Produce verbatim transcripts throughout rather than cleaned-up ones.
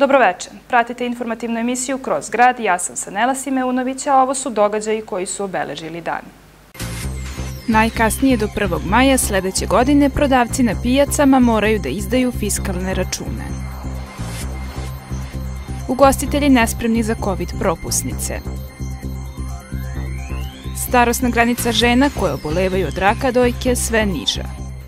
Dobroveče, pratite informativnu emisiju Kroz grad, ja sam Sanela Simeunović, a ovo su događaji koji su obeležili dan. Najkasnije do prvog maja sledeće godine prodavci na pijacama moraju da izdaju fiskalne račune. Ugostitelji nespremni za COVID propusnice. Starosna granica žena koje obolevaju od raka dojke sve niža.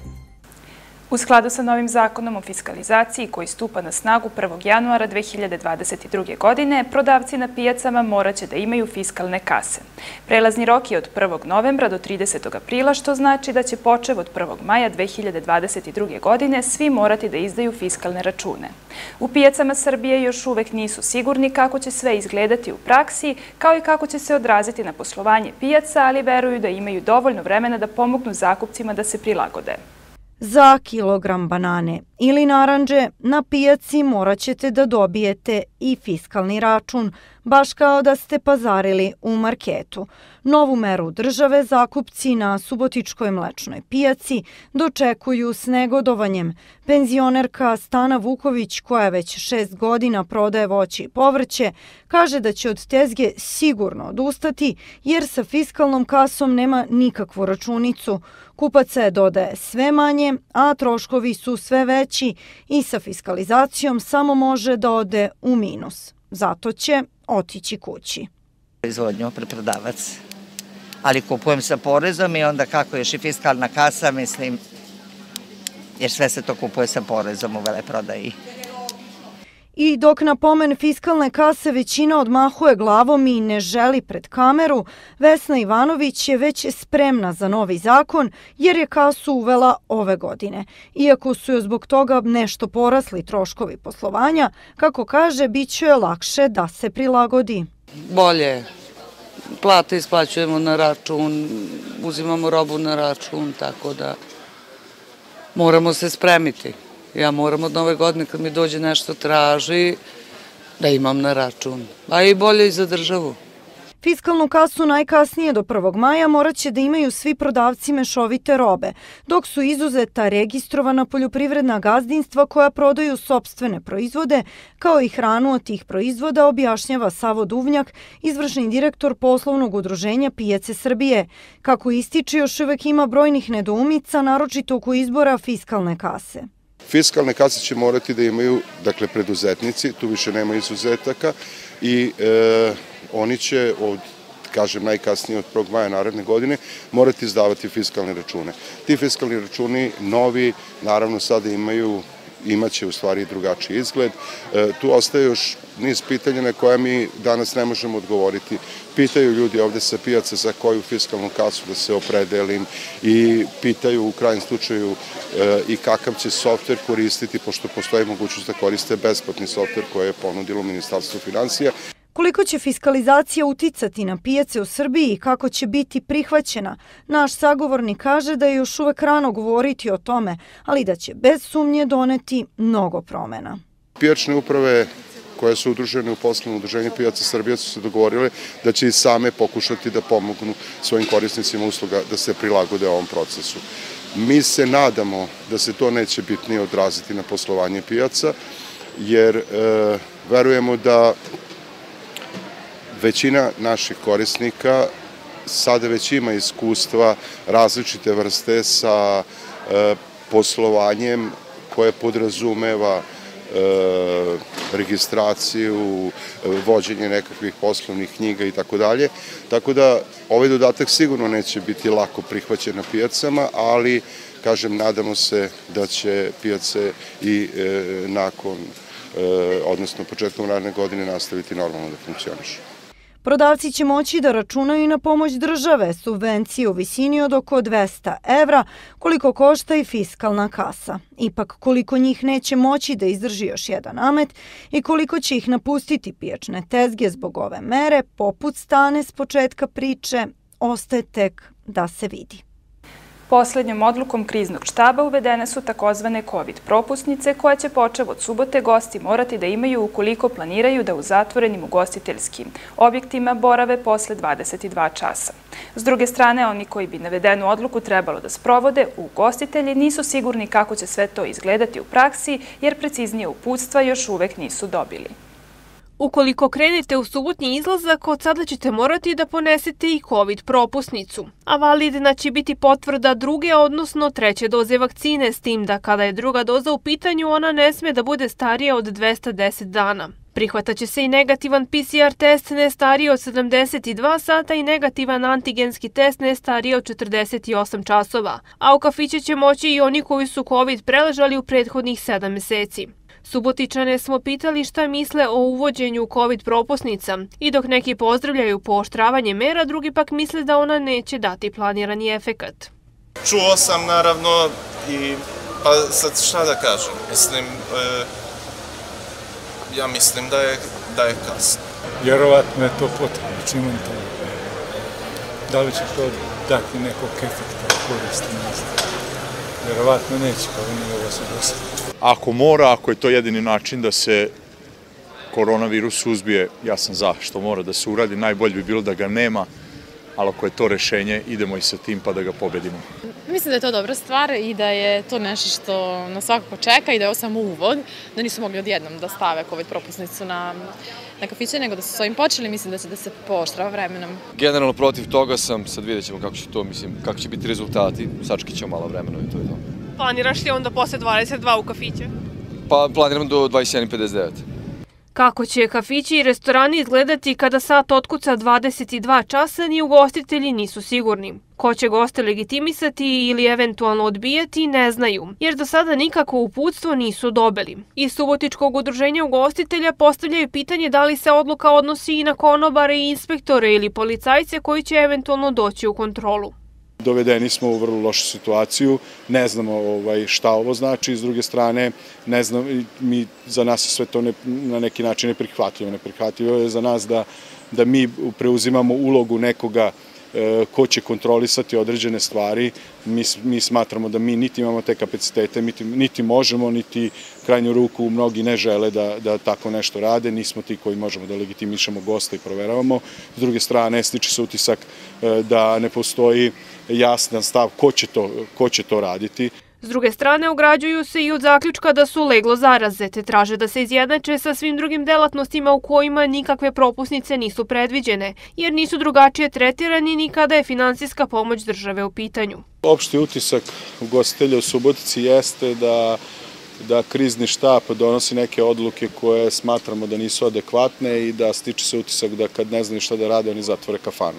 U skladu sa novim zakonom o fiskalizaciji koji stupa na snagu prvog januara dve hiljade dvadeset druge. godine, prodavci na pijacama moraće da imaju fiskalne kase. Prelazni rok je od prvog novembra do tridesetog aprila, što znači da će počev od prvog maja dve hiljade dvadeset druge. godine svi morati da izdaju fiskalne račune. U pijacama Srbije još uvek nisu sigurni kako će sve izgledati u praksi, kao i kako će se odraziti na poslovanje pijaca, ali veruju da imaju dovoljno vremena da pomognu zakupcima da se prilagode. Za kilogram banane ili narandže na pijaci morat ćete da dobijete i fiskalni račun, baš kao da ste pazarili u marketu. Novu meru države zakupci na Subotičkoj mlečnoj pijaci dočekuju s negodovanjem. Penzionerka Stana Vuković, koja već šest godina prodaje voće i povrće, kaže da će od tezge sigurno odustati jer sa fiskalnom kasom nema nikakvu računicu. Kupaca je, dodaje, sve manje, a troškovi su sve veći i sa fiskalizacijom samo može da ode u minus. Zato će otići kući. Proizvodnju preprodavac, ali kupujem sa porezom i onda kako još i fiskalna kasa, mislim, jer sve se to kupuje sa porezom u veleprodaji. I dok na pomen fiskalne kase većina odmahuje glavom i ne želi pred kameru, Vesna Ivanović je već spremna za novi zakon jer je kasu uvela ove godine. Iako su joj zbog toga nešto porasli troškovi poslovanja, kako kaže, bit će joj lakše da se prilagodi. Bolje, plate isplaćujemo na račun, uzimamo robu na račun, tako da moramo se spremiti. Ja moram od nove godine kad mi dođe nešto traži da imam na račun, a i bolje i za državu. Fiskalnu kasu najkasnije do prvog maja morat će da imaju svi prodavci mešovite robe, dok su izuzeta registrovana poljoprivredna gazdinstva koja prodaju sopstvene proizvode, kao i hranu od tih proizvoda, objašnjava Savo Duvnjak, izvršni direktor poslovnog udruženja Pijace Srbije. Kako ističe, još uvek ima brojnih nedoumica, naročito oko izbora fiskalne kase. Fiskalne kase će morati da imaju, dakle, preduzetnici, tu više nema izuzetaka i e, oni će od, kažem, najkasnije od prvog maja naredne godine morati izdavati fiskalne račune. Ti fiskalni računi novi, naravno, sada imaju, imaće u stvari drugačiji izgled. E, tu ostaje još niz pitanja na koja mi danas ne možemo odgovoriti. Pitaju ljudi ovde sa pijaca za koju fiskalnu kasu da se opredelim i pitaju u krajnjem slučaju e, i kakav će softver koristiti, pošto postoji mogućnost da koriste besplatni softver koje je ponudilo Ministarstvo finansija. Koliko će fiskalizacija uticati na pijace u Srbiji i kako će biti prihvaćena, naš sagovornik kaže da je još uvek rano govoriti o tome, ali da će bez sumnje doneti mnogo promena. Pijačne uprave koje su udružene u poslovno udruženje Pijaca Srbije su se dogovorile da će i same pokušati da pomognu svojim korisnicima usluga da se prilagode ovom procesu. Mi se nadamo da se to neće bitnije odraziti na poslovanje pijaca, jer e, verujemo da većina naših korisnika sada već ima iskustva različite vrste sa e, poslovanjem koje podrazumeva e, registraciju, vođenje nekakvih poslovnih knjiga i tako dalje. Tako da ovaj dodatak sigurno neće biti lako prihvaćen na pijacama, ali, kažem, nadamo se da će pijace i e, nakon, e, odnosno početkom naredne godine nastaviti normalno da funkcionišu. Prodavci će moći da računaju i na pomoć države, subvencije u visini od oko dvesta evra, koliko košta i fiskalna kasa. Ipak, koliko njih neće moći da izdrži još jedan namet i koliko će ih napustiti pijačne tezge zbog ove mere, poput Stane s početka priče, ostaje tek da se vidi. Poslednjom odlukom kriznog štaba uvedene su takozvane COVID propusnice koje će počev od subote gosti morati da imaju ukoliko planiraju da u zatvorenim ugostiteljskim objektima borave posle dvadeset dva časa. S druge strane, oni koji bi navedenu odluku trebalo da sprovode, ugostitelji, nisu sigurni kako će sve to izgledati u praksi jer preciznije uputstva još uvek nisu dobili. Ukoliko krenete u subotnji izlazak, od sada ćete morati da ponesete i COVID propusnicu. A validna će biti potvrda druge, odnosno treće doze vakcine, s tim da kada je druga doza u pitanju, ona ne sme da bude starija od dvesta deset dana. Prihvataće se i negativan P C R test ne stariji od sedamdeset dva sata i negativan antigenski test ne stariji od četrdeset osam časova, a u kafiće će moći i oni koji su COVID preležali u prethodnih sedam meseci. Subotičane smo pitali šta misle o uvođenju COVID propusnica i dok neki pozdravljaju pooštravanje mera, drugi pak misle da ona neće dati planirani efekat. Čuo sam naravno i pa sad šta da kažem, mislim, e, ja mislim da je, da je kasno. Vjerovatno je to potrebno, čim on to. Da li će to dati nekog efekta koristi, ne znam. Vjerovatno neće, pa ne ovo se dosadi. Ako mora, ako je to jedini način da se koronavirus suzbije, ja sam za što mora da se uradi. Najbolje bi bilo da ga nema, ali ako je to rešenje, idemo i sa tim pa da ga pobedimo. Mislim da je to dobra stvar i da je to nešto što nas svakako čeka i da je ovo samo uvod, da nisu mogli odjednom da stave COVID propusnicu na, na kafiće, nego da su s ovim počeli, mislim da će da se pooštrava vremenom. Generalno protiv toga sam, sad vidjet ćemo kako će to, mislim, kako će biti rezultati, sačekat ćemo malo vremena i to je to. Planiraš li onda posle dvadeset dva u kafiće? Pa planiram do dvadeset jedan pedeset devet. Kako će kafići i restorani izgledati kada sat otkuca dvadeset dva časa, ni ugostitelji nisu sigurni. Ko će goste legitimisati ili eventualno odbijati, ne znaju, jer do sada nikakvo uputstvo nisu dobili. Iz Subotičkog udruženja ugostitelja postavljaju pitanje da li se odluka odnosi i na konobare i inspektore ili policajce koji će eventualno doći u kontrolu. Dovedeni smo u vrlo lošu situaciju, ne znamo ovaj, šta ovo znači, s druge strane, ne znam, mi, za nas je sve to ne, na neki način neprihvatljivo. Neprihvatljivo je za nas da, da mi preuzimamo ulogu nekoga e, ko će kontrolisati određene stvari. Mi, mi smatramo da mi niti imamo te kapacitete, niti, niti možemo, niti krajnju ruku mnogi ne žele da, da tako nešto rade. Nismo ti koji možemo da legitimišemo gosta i proveravamo. S druge strane, stiče se utisak e, da ne postoji jasan stav ko će to, ko će to raditi. S druge strane, ograđuju se i od zaključka da su leglo zaraze, te traže da se izjednače sa svim drugim delatnostima u kojima nikakve propusnice nisu predviđene, jer nisu drugačije tretirani ni kada je finansijska pomoć države u pitanju. Opšti utisak ugostitelja u Subotici jeste da da krizni štab donosi neke odluke koje smatramo da nisu adekvatne i da stiče se utisak da kad ne znaju šta da rade, oni zatvore kafanu.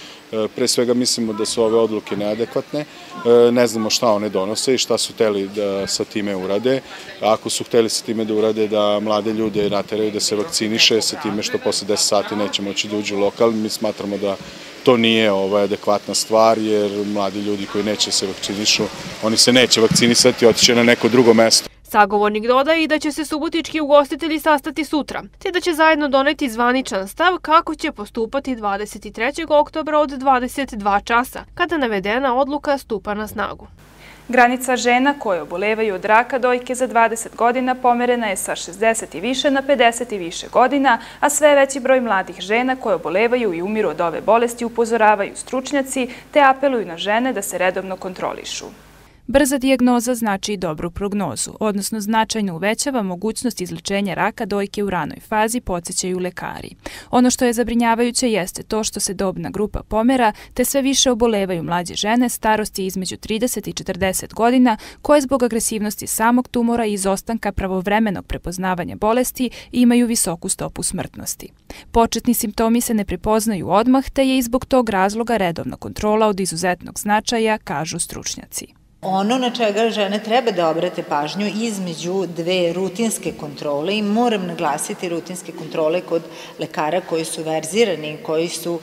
Pre svega mislimo da su ove odluke neadekvatne, ne znamo šta one donose i šta su hteli da sa time urade. Ako su hteli sa time da urade da mlade ljude nateraju da se vakciniše sa time što posle deset sati neće moći da uđu u lokal, mi smatramo da to nije ovaj, adekvatna stvar jer mladi ljudi koji neće se vakcinišu, oni se neće vakcinisati, otiće na neko drugo mesto. Sagovornik dodaje i da će se subotički ugostitelji sastati sutra, te da će zajedno doneti zvaničan stav kako će postupati dvadeset trećeg oktobra od dvadeset dva časa, kada navedena odluka stupa na snagu. Granica žena koje obolevaju od raka dojke za dvadeset godina pomerena je sa šezdeset i više na pedeset i više godina, a sve veći broj mladih žena koje obolevaju i umiru od ove bolesti upozoravaju stručnjaci te apeluju na žene da se redovno kontrolišu. Brza dijagnoza znači i dobru prognozu, odnosno značajno uvećava mogućnost izlečenja raka dojke u ranoj fazi, podsjećaju lekari. Ono što je zabrinjavajuće jeste to što se dobna grupa pomera, te sve više obolevaju mlađe žene starosti između trideset i četrdeset godina, koje zbog agresivnosti samog tumora i izostanka pravovremenog prepoznavanja bolesti imaju visoku stopu smrtnosti. Početni simptomi se ne prepoznaju odmah, te je i zbog tog razloga redovna kontrola od izuzetnog značaja, kažu stručnjaci. Ono na čega žene treba da obrate pažnju između dve rutinske kontrole i moram naglasiti rutinske kontrole kod lekara koji su verzirani, koji su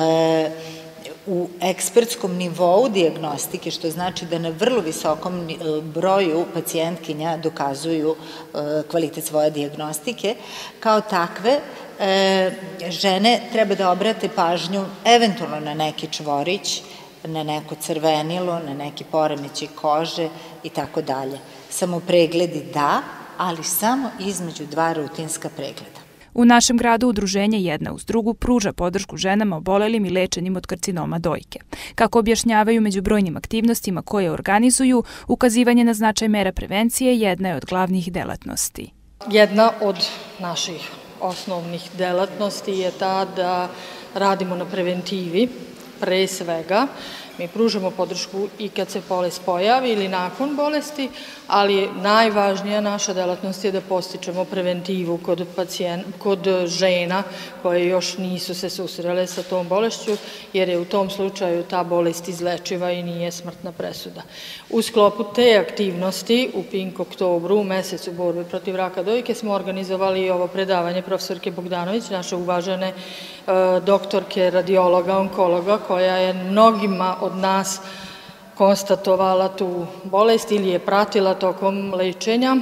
e, u ekspertskom nivou dijagnostike, što znači da na vrlo visokom broju pacijentkinja dokazuju e, kvalitet svoje dijagnostike. Kao takve, e, žene treba da obrate pažnju eventualno na neki čvorić, na neko crvenilo, na neki poremećaj kože i tako dalje. Samo pregledi da, ali samo između dva rutinska pregleda. U našem gradu udruženje Jedna uz drugu pruža podršku ženama obolelim i lečenim od karcinoma dojke. Kako objašnjavaju među brojnim aktivnostima koje organizuju, ukazivanje na značaj mera prevencije jedna je od glavnih delatnosti. Jedna od naših osnovnih delatnosti je ta da radimo na preventivi, pre svega. Mi pružamo podršku i kad se bolest pojavi ili nakon bolesti, ali najvažnija naša delatnost je da postičemo preventivu kod, pacijent, kod žena koje još nisu se susrele sa tom bolešću, jer je u tom slučaju ta bolest izlečiva i nije smrtna presuda. U sklopu te aktivnosti u Pink oktobru, u mesecu borbe protiv raka dojke, smo organizovali i ovo predavanje profesorke Bogdanović, naše uvažene e, doktorke radiologa, onkologa, koja je mnogima od nas konstatovala tu bolest ili je pratila tokom lečenja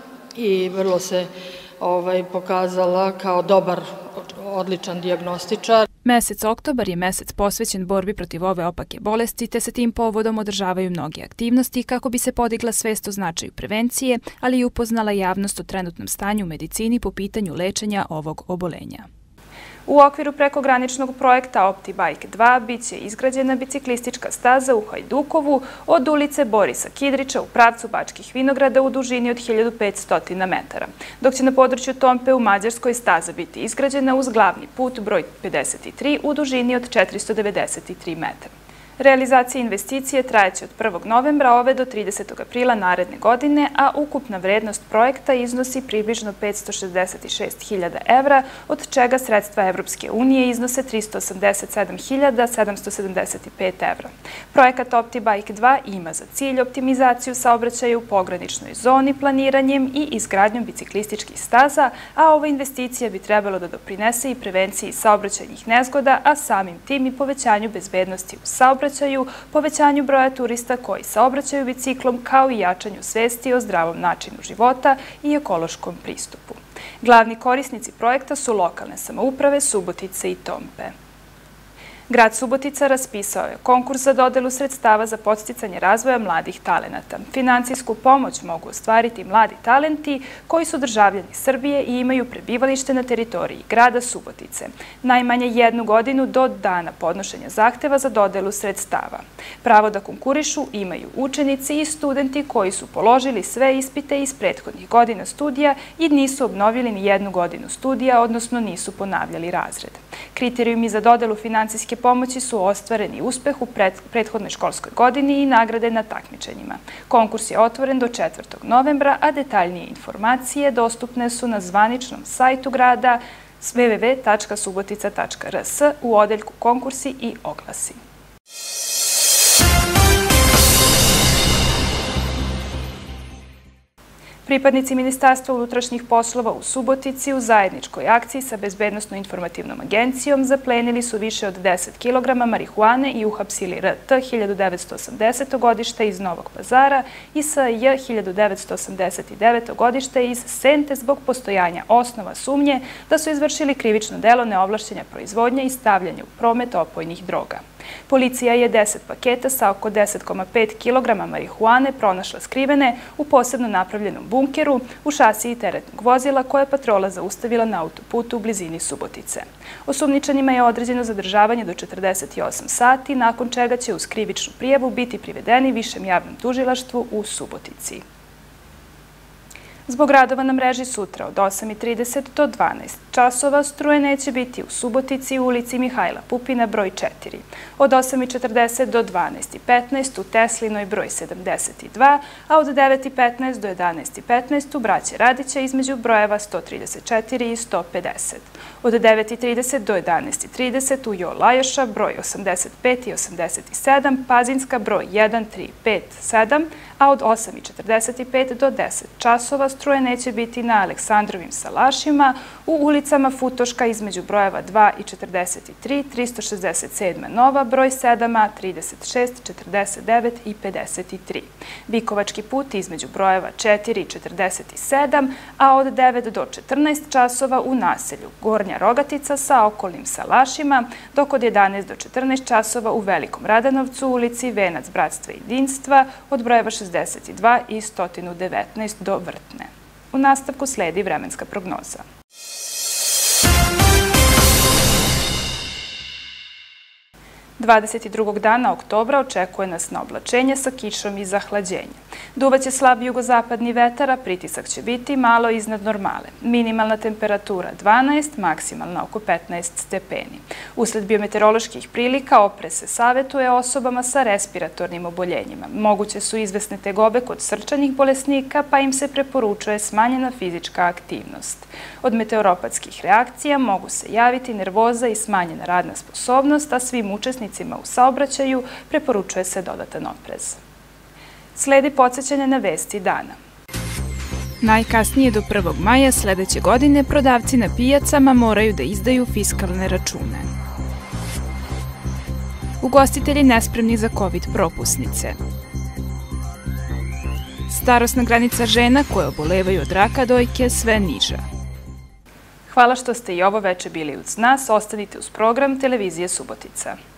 i vrlo se ovaj, pokazala kao dobar, odličan dijagnostičar. Mesec oktobar je mesec posvećen borbi protiv ove opake bolesti, te se tim povodom održavaju mnoge aktivnosti kako bi se podigla svest o značaju prevencije, ali i upoznala javnost o trenutnom stanju u medicini po pitanju lečenja ovog obolenja. U okviru prekograničnog projekta OptiBike dva biće izgrađena biciklistička staza u Hajdukovu od ulice Borisa Kidrića u pravcu Bačkih Vinograda u dužini od hiljadu petsto metara, dok će na području Tompe u Mađarskoj staza biti izgrađena uz glavni put broj pedeset tri u dužini od četiristo devedeset tri metara. Realizacija investicije trajeće od prvog novembra ove do tridesetog aprila naredne godine, a ukupna vrednost projekta iznosi približno petsto šezdeset šest hiljada evra, od čega sredstva Evropske unije iznose tristo osamdeset sedam hiljada sedamsto sedamdeset pet evra. Projekat OptiBike dva ima za cilj optimizaciju saobraćaja u pograničnoj zoni planiranjem i izgradnjom biciklističkih staza, a ova investicija bi trebalo da doprinese i prevenciji saobraćajnih nezgoda, a samim tim i povećanju bezbednosti u saobraćaju, povećanju broja turista koji saobraćaju biciklom, kao i jačanju svesti o zdravom načinu života i ekološkom pristupu. Glavni korisnici projekta su lokalne samouprave Subotice i Tompe. Grad Subotica raspisao je konkurs za dodelu sredstava za podsticanje razvoja mladih talenata. Financijsku pomoć mogu ostvariti mladi talenti koji su državljani Srbije i imaju prebivalište na teritoriji grada Subotice. Najmanje jednu godinu do dana podnošenja zahteva za dodelu sredstava. Pravo da konkurišu imaju učenici i studenti koji su položili sve ispite iz prethodnih godina studija i nisu obnovili ni jednu godinu studija, odnosno nisu ponavljali razred. Kriterijumi za dodelu finansijske pomoći su ostvareni uspeh u prethodnoj školskoj godini i nagrade na takmičenjima. Konkurs je otvoren do četvrtog novembra, a detaljnije informacije dostupne su na zvaničnom sajtu grada w w w tačka subotica tačka r s u odeljku konkursi i oglasi. Pripadnici Ministarstva unutrašnjih poslova u Subotici u zajedničkoj akciji sa Bezbednosno-informativnom agencijom zaplenili su više od deset kilograma marihuane i uhapsili R T hiljadu devetsto osamdesetog godišta iz Novog Pazara i S J hiljadu devetsto osamdeset devetog godišta iz Sente zbog postojanja osnova sumnje da su izvršili krivično delo neovlašćenja proizvodnje i stavljanja u promet opojnih droga. Policija je deset paketa sa oko deset zarez pet kilograma marihuane pronašla skrivene u posebno napravljenom bunkeru u šasiji teretnog vozila koje je patrola zaustavila na autoputu u blizini Subotice. Osumnjičenima je određeno zadržavanje do četrdeset osam sati, nakon čega će uz krivičnu prijavu biti privedeni Višem javnom tužilaštvu u Subotici. Zbog radova na mreži sutra od osam i trideset do dvanaest časova struje neće biti u Subotici u ulici Mihajla Pupina broj četiri, od osam i četrdeset do dvanaest i petnaest u Teslinoj broj sedamdeset dva, a od devet i petnaest do jedanaest i petnaest u Braće Radića između brojeva sto trideset četiri i sto pedeset. Od devet i trideset do jedanaest i trideset u Jo Lajoša broj osamdeset pet i osamdeset sedam, Pazinska broj jedan tri pet sedam, a od osam i četrdeset pet do deset časova struje neće biti na Aleksandrovim salašima, u ulicama Futoška između brojeva dva i četrdeset tri, tristo šezdeset sedam Nova, broj sedam, trideset šest, četrdeset devet i pedeset tri. Vikovački put između brojeva četiri i četrdeset sedam, a od devet do četrnaest časova u naselju Gornja Rogatica sa okolnim salašima, dok od jedanaest do četrnaest časova u Velikom Radanovcu, ulici Venac Bratstva i Jedinstva od brojeva šezdeset dva i sto devetnaest do Vrtne. U nastavku sledi vremenska prognoza. dvadeset drugog dana oktobra očekuje nas na oblačenje sa kišom i zahlađenje. Duvaće slab jugozapadni vetar, a pritisak će biti malo iznad normale. Minimalna temperatura dvanaest, maksimalna oko petnaest stepeni. Usled biometeoroloških prilika oprez se savetuje osobama sa respiratornim oboljenjima. Moguće su izvesne tegobe kod srčanih bolesnika, pa im se preporučuje smanjena fizička aktivnost. Od meteoropatskih reakcija mogu se javiti nervoza i smanjena radna sposobnost, a svim učesnicima u saobraćaju preporučuje se dodatan oprez. Sledi podsjećanje na vesti dana. Najkasnije do prvog maja sledeće godine prodavci na pijacama moraju da izdaju fiskalne račune. Ugostitelji nespremni za kovid propusnice. Starosna granica žena koje obolevaju od raka dojke sve niža. Hvala što ste i ovo veče bili uz nas. Ostanite uz program Televizije Subotica.